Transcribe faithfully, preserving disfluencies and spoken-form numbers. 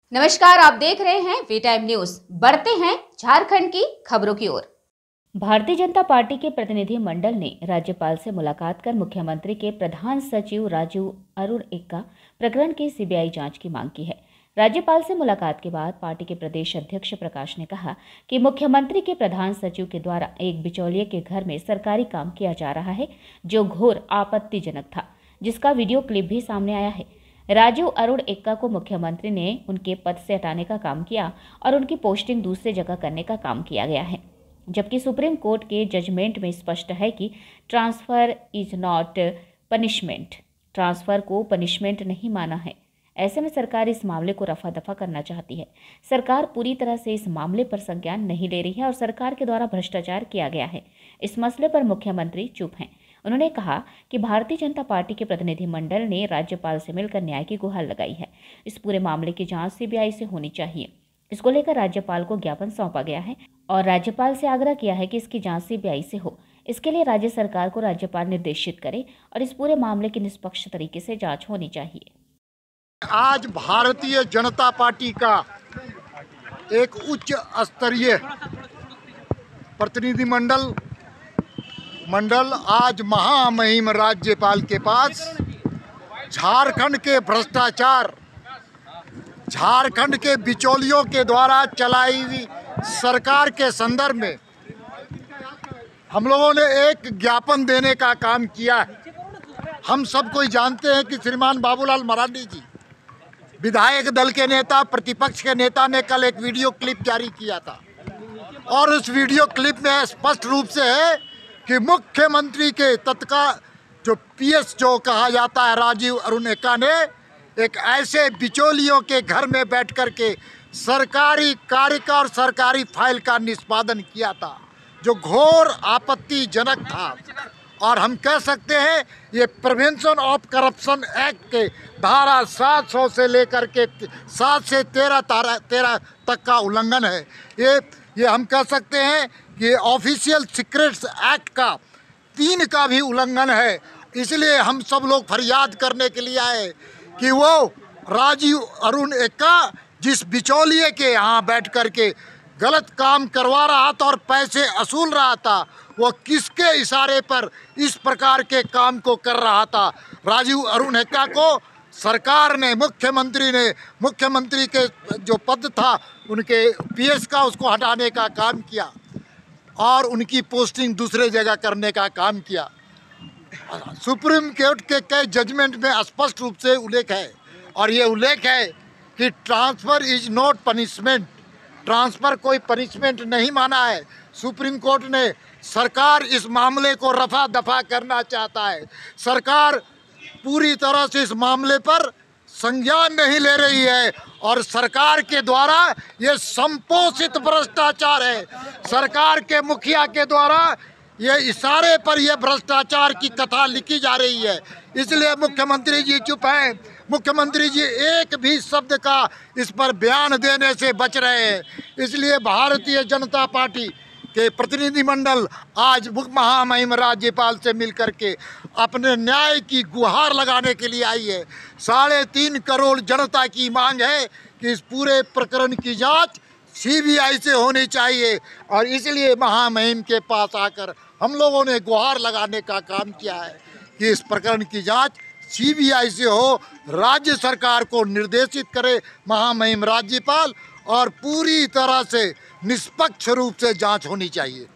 नमस्कार, आप देख रहे हैं वी टाइम न्यूज। बढ़ते हैं झारखंड की खबरों की ओर। भारतीय जनता पार्टी के प्रतिनिधि मंडल ने राज्यपाल से मुलाकात कर मुख्यमंत्री के प्रधान सचिव राजीव अरुण एक्का प्रकरण की सीबीआई जांच की मांग की है। राज्यपाल से मुलाकात के बाद पार्टी के प्रदेश अध्यक्ष प्रकाश ने कहा कि मुख्यमंत्री के प्रधान सचिव के द्वारा एक बिचौलिए के घर में सरकारी काम किया जा रहा है, जो घोर आपत्तिजनक था, जिसका वीडियो क्लिप भी सामने आया है। राजीव अरुण एक्का को मुख्यमंत्री ने उनके पद से हटाने का काम किया और उनकी पोस्टिंग दूसरी जगह करने का काम किया गया है, जबकि सुप्रीम कोर्ट के जजमेंट में स्पष्ट है कि transfer is not punishment. Transfer को पनिशमेंट नहीं माना है। ऐसे में सरकार इस मामले को रफा दफा करना चाहती है। सरकार पूरी तरह से इस मामले पर संज्ञान नहीं ले रही है और सरकार के द्वारा भ्रष्टाचार किया गया है। इस मसले पर मुख्यमंत्री चुप हैं। उन्होंने कहा कि भारतीय जनता पार्टी के प्रतिनिधि मंडल ने राज्यपाल से मिलकर न्याय की गुहार लगाई है। इस पूरे मामले की जांच सीबीआई से होनी चाहिए। इसको लेकर राज्यपाल को ज्ञापन सौंपा गया है और राज्यपाल से आग्रह किया है कि इसकी जांच सीबीआई से हो। इसके लिए राज्य सरकार को राज्यपाल निर्देशित करे और इस पूरे मामले की निष्पक्ष तरीके से जांच होनी चाहिए। आज भारतीय जनता पार्टी का एक उच्च स्तरीय प्रतिनिधिमंडल मंडल आज महामहिम राज्यपाल के पास झारखंड के भ्रष्टाचार, झारखंड के बिचौलियों के द्वारा चलाई हुई सरकार के संदर्भ में हम लोगों ने एक ज्ञापन देने का काम किया है। हम सब कोई जानते हैं कि श्रीमान बाबूलाल मरांडी जी, विधायक दल के नेता, प्रतिपक्ष के नेता, ने कल एक वीडियो क्लिप जारी किया था और उस वीडियो क्लिप में स्पष्ट रूप से है कि मुख्यमंत्री के तत्काल जो पीएस जो कहा जाता है राजीव अरुण एक्का ने एक ऐसे बिचौलियों के घर में बैठ कर के सरकारी कार्य का और सरकारी फाइल का निष्पादन किया था, जो घोर आपत्तिजनक था। और हम कह सकते हैं ये प्रिवेंशन ऑफ करप्शन एक्ट के धारा सात सौ से लेकर के सात से तेरह तारा तेरह तक का उल्लंघन है। ये ये हम कह सकते हैं कि ऑफिशियल सीक्रेट्स एक्ट का तीन का भी उल्लंघन है। इसलिए हम सब लोग फरियाद करने के लिए आए कि वो राजीव अरुण एक्का जिस बिचौलिए के यहाँ बैठ कर के गलत काम करवा रहा था और पैसे असूल रहा था, वो किसके इशारे पर इस प्रकार के काम को कर रहा था। राजीव अरुण एक्का को सरकार ने, मुख्यमंत्री ने, मुख्यमंत्री के जो पद था उनके पीएस का, उसको हटाने का काम किया और उनकी पोस्टिंग दूसरे जगह करने का काम किया। सुप्रीम कोर्ट के कई जजमेंट में स्पष्ट रूप से उल्लेख है और ये उल्लेख है कि transfer is not punishment. Transfer कोई पनिशमेंट नहीं माना है। सुप्रीम कोर्ट ने, सरकार इस मामले को रफा दफा करना चाहता है। सरकार पूरी तरह से इस मामले पर संज्ञान नहीं ले रही है और सरकार के द्वारा ये संपोषित भ्रष्टाचार है। सरकार के मुखिया के द्वारा ये इशारे पर ये भ्रष्टाचार की कथा लिखी जा रही है। इसलिए मुख्यमंत्री जी चुप हैं। मुख्यमंत्री जी एक भी शब्द का इस पर बयान देने से बच रहे हैं। इसलिए भारतीय जनता पार्टी के प्रतिनिधिमंडल आज महामहिम राज्यपाल से मिलकर के अपने न्याय की गुहार लगाने के लिए आई है। साढ़े तीन करोड़ जनता की मांग है कि इस पूरे प्रकरण की जांच सीबीआई से होनी चाहिए और इसलिए महामहिम के पास आकर हम लोगों ने गुहार लगाने का काम किया है कि इस प्रकरण की जांच सीबीआई से हो। राज्य सरकार को निर्देशित करे महामहिम राज्यपाल और पूरी तरह से निष्पक्ष रूप से जांच होनी चाहिए।